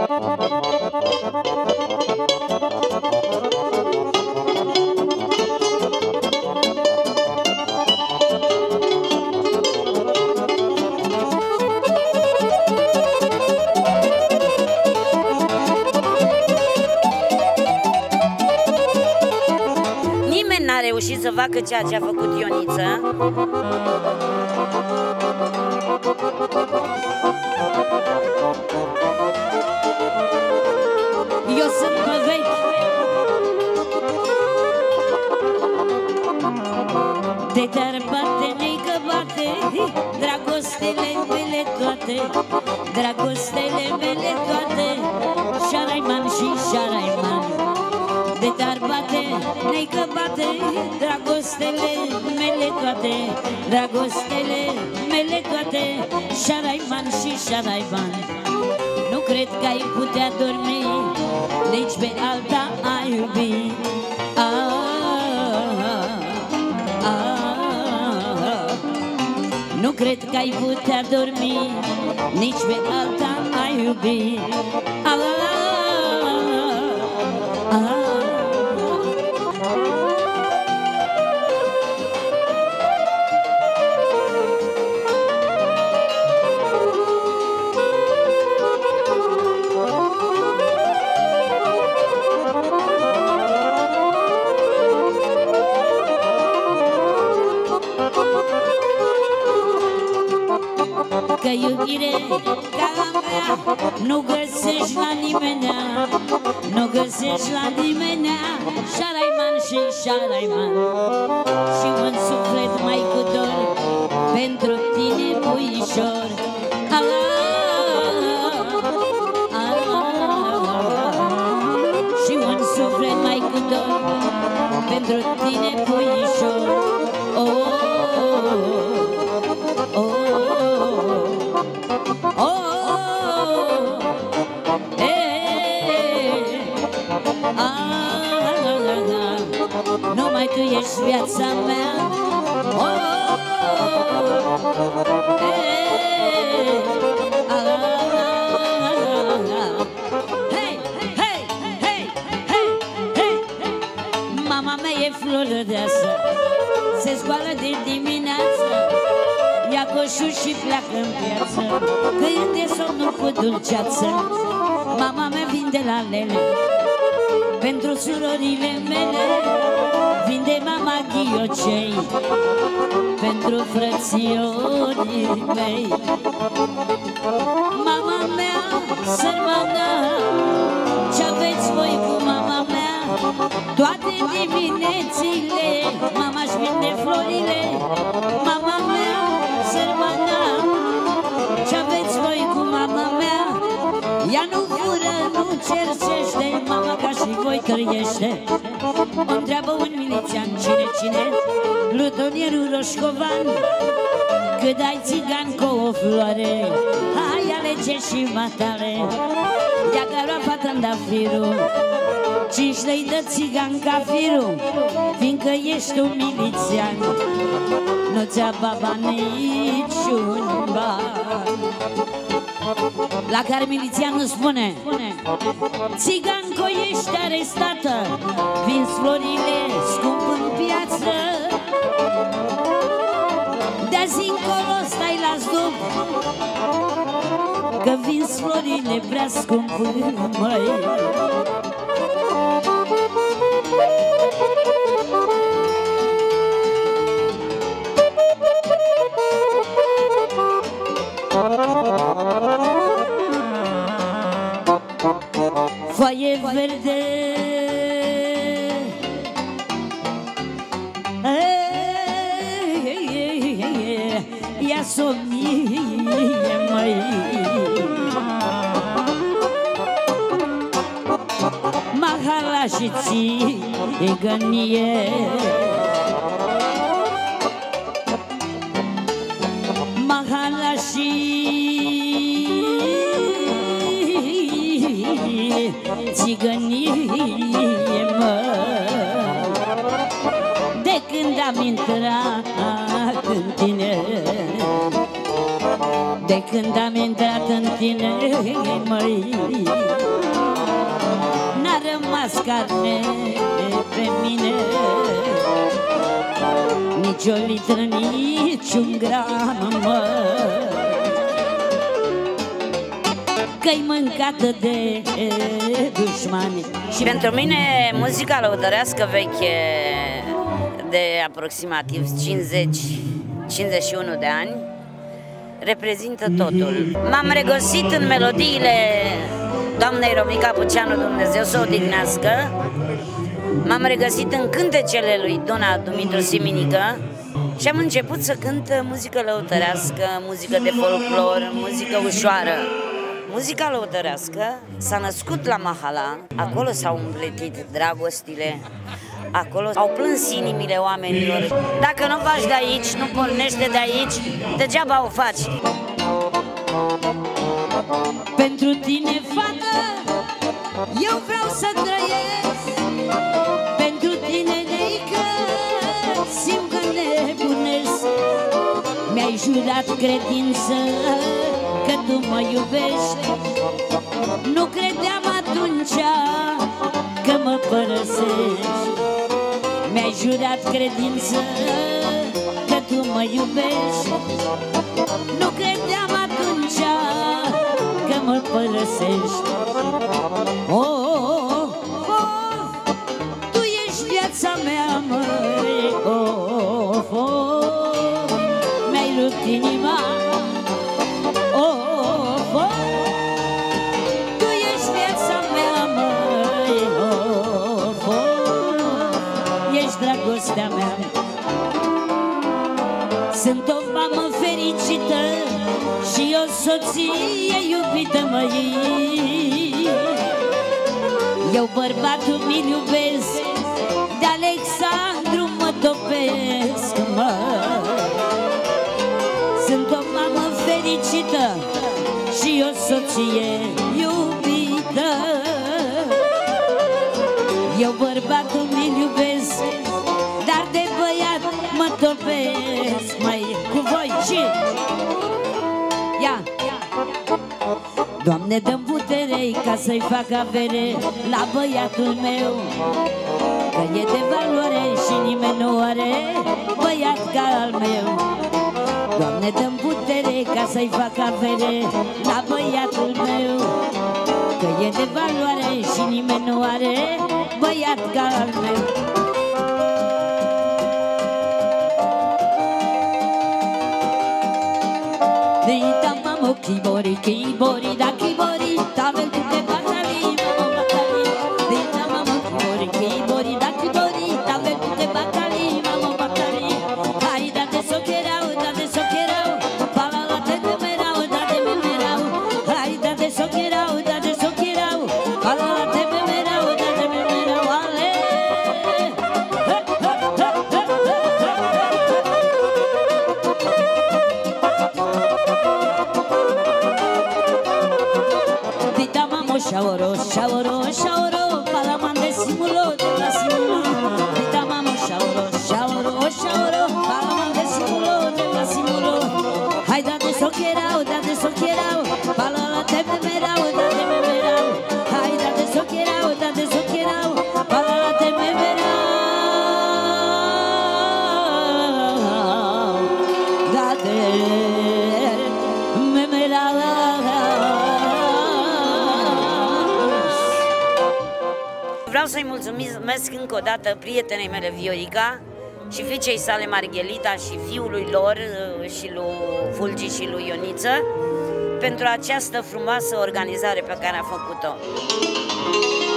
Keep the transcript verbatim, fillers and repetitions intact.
Reușit să facă ceea ce a făcut Ioniță. Eu sunt pe vechi, de te-ar bate, neică bate, dragostele mele toate, dragostele mele toate, Șaraiman și Șaraiman. De te-ar bate, neică bate, dragostele mele toate, dragostele mele toate, Șaraiman și Șaraiman. Nu cred că ai putea dormi, nici pe alta ai iubi. Ah, ah, nu cred că ai putea dormi, nici pe alta ai iubi. Ah, ah, că iubire ca a mea nu găsești la nimenea, nu găsești la nimenea, Șaraiman și Șaraiman. Și un suflet mai cu dor pentru tine, puișor. Ah, ah, ah, și un suflet mai cu dor pentru tine, puișor. Oh, oh, oh. Oh, eh, ah, numai tu ești viața mea. Oh, eh, ah, hey, hey, hey, hey, hey. Mama mea e floră deasă, se scoală de dimineață, ia coșul și pleacă în piață, când e somnul cu dulceață. Mama mea vinde la lele pentru surorile mele, vinde mama ghiocei pentru frățiorii mei. Mama mea sărmană, ce-aveți voi cu mama mea? Toate diminețile mama-și vinde florile. Mama mea sărmana, ce-aveți voi cu mama mea? Ea nu fură, nu cercește, mama ca și voi trăiește. O întreabă un milițian, cine, cine? Plutonierul Roșcovan. Cât ai țigan cu o floare, hai alege și matale. Ia că lua fata îndafirul, cinci lei dă țigan ca firul, fiindcă ești un milițian, nu ți-a baba niciun ban. La care milițianul spune: țiganco, ești arestată, vinzi florile scump în piață, de-azi încolo stai la zdup, că vinzi florile prea scump, măi. Foaie verde, ia s-o mie, măi. Mahala și țigănie, mahala și țigănie, mă. De când am intrat în tine, de când am intrat în tine, măi, n-a rămas carne pe mine, nici o litră, nici un gram, măi, că-i mâncată de dușmani. Și pentru mine muzica lăudărească veche de aproximativ cincizeci cincizeci și unu de ani reprezintă totul. M-am regăsit în melodiile doamnei Romica Buceanu, Dumnezeu să o odihnească. M-am regăsit în cântecele lui Dona Dumitru Siminică și am început să cânt muzică lăutărească, muzică de folclor, muzică ușoară. Muzica lăudărească s-a născut la Mahala, acolo s-au împletit dragostile, acolo au plâns inimile oamenilor. Dacă nu faci de aici, nu pornește de aici, degeaba o faci. Pentru tine, fată, eu vreau să trăiesc. Pentru tine, neică, simt că nebunesc. Mi-ai jurat credință că tu mă iubești. Nu credeam atunci că mă părăsești. Mi-ai jurat credință că tu mă iubești. Nu credeam atunci că mă părăsești. Oh, oh, oh, tu ești viața mea, măi. Oh, oh, oh, mi-ai rupt inima. Oh, oh, oh, tu ești viața mea, măi. Oh, oh, oh, ești dragostea mea. Sunt o mamă fericită și o soție iubită, măi. Eu bărbatul mi-l iubesc, de Alexandru mă topesc, mă. Sunt o mamă fericită și o soție iubită. Eu bărbatul mi-l iubesc, dar de băiat mă topesc, măi, cu voi și... Ia! Doamne, dă-mi putere ca să-i fac avere la băiatul meu, că e de valoare și nimeni nu are băiat ca al meu. Doamne, dă-mi putere ca să-i fac avere la băiatul meu, că e de valoare și nimeni nu are băiat ca al meu. Dita mamo kibori kibori da kibori tavel tutte batali mamo batali. Dita mamo kibori kibori da kibori tavel tutte batali mamo batali. Ai da de socherau da de socherau palala te de merau da de merau. Ai da de socherau da de socherau palala te de merau da de merau. Ale Shaoro, shaoro, shaoro, palaman de simulo, de la simulo. Dita mamo, shaoro, shaoro, shaoro, palaman de simulo, de la simulo. Hai da de socherau, da de socherau, palala te memerau, da de memerau. Hai da de socherau, da de socherau, palala te memerau, da de memerau. Vreau să-i mulțumesc încă o dată prietenei mele Viorica și fiicei sale Marghelita și fiului lor și lui Fulgi și lui Ioniță pentru această frumoasă organizare pe care a făcut-o.